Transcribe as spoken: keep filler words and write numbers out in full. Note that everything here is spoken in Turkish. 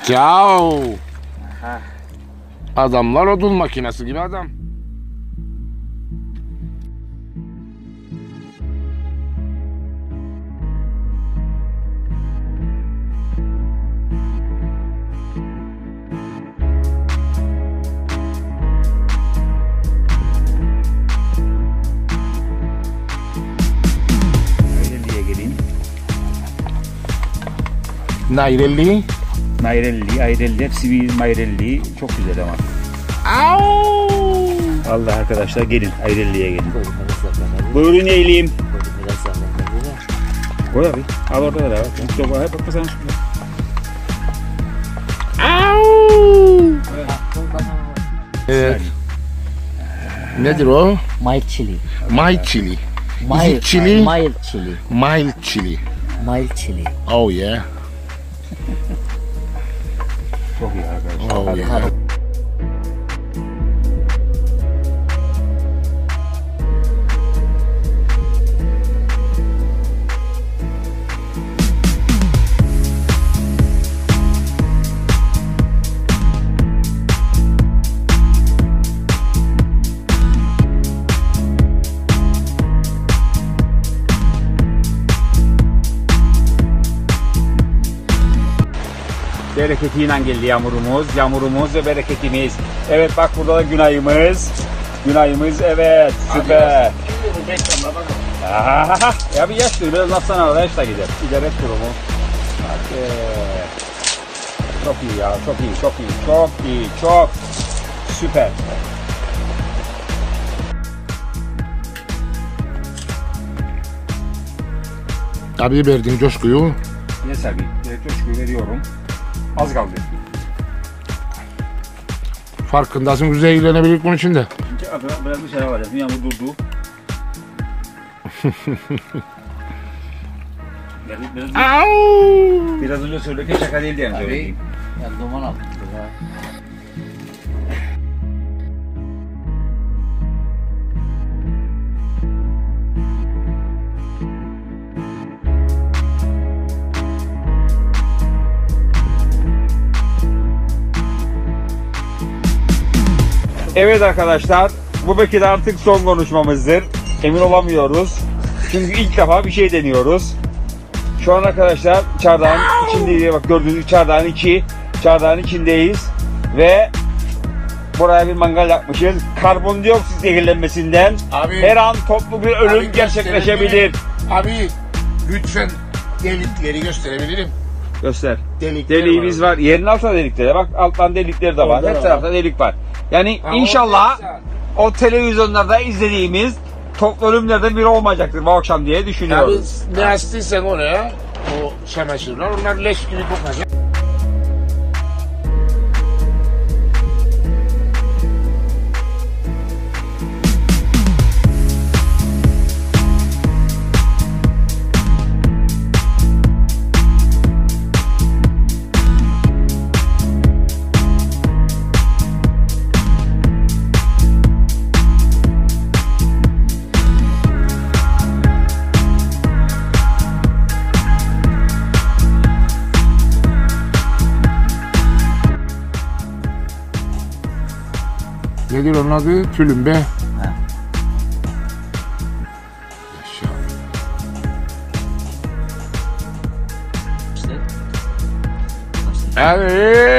Ciao. Adamlar odun makinesi gibi adam. Nairelli'ye geleyim. Nairelli. Nairelli, Airelli, hepsi bir Nairelli. Çok güzel ama. Au. Allah arkadaşlar gelin, Airelli'ye gelin. Buyurun eğileyim. Koy abi. Al orada da var. Çok var. Bak bakalım şurada. Au. Evet. Nedir o? Mild chili. Mild chili. Is Mild it chili? Mild chili. Mild chili. Mild chili. Oh yeah. Çok iyi arkadaşlar. Oh Hadi. yeah. Bereketiyle geldi yağmurumuz, yağmurumuz ve bereketimiz. Evet bak burada da günayımız. Günayımız evet süper. Ahaha. Ya bir yaş dur biraz laftan arada yaş da gider. Gider hep durumu. Hadi. Çok iyi ya çok iyi çok iyi çok iyi çok süper. Abi verdiğin coşkuyu. Yes abi. Direkt coşkuyu veriyorum. Az kaldı. Farkındasın, güzel ilgilenebilir bunun içinde. Şimdi biraz bir şey alacağız. Yağmur durdu. biraz, biraz, Au. biraz önce söylerken şaka değildi yani söylediğim. Ya duman al. Evet arkadaşlar, bu belki de artık son konuşmamızdır. Emin olamıyoruz. Çünkü ilk defa bir şey deniyoruz. Şu an arkadaşlar çardağın içindeyiz. Bak gördüğünüz çardağın içi, çardağın içindeyiz. Ve buraya bir mangal yapmışız. Karbondioksit zehirlenmesinden Abi, her an toplu bir ölüm abi gerçekleşebilir. Abi lütfen delikleri gösterebilirim. Göster. Delikler Deliğimiz var. Yerin altında delikleri. Bak alttan delikleri de var. Orada Her var. tarafta delik var. Yani Ha, inşallah oradaysa. o televizyonlarda izlediğimiz toplu ölümlerden biri olmayacaktır bu akşam diye Abi düşünüyoruz. ne astıysan oraya, o çamaşırlar, onlar leş gibi kokacak. Nedir onun adı? Tülümbe. Ha. Yaşa. İşte. Evet.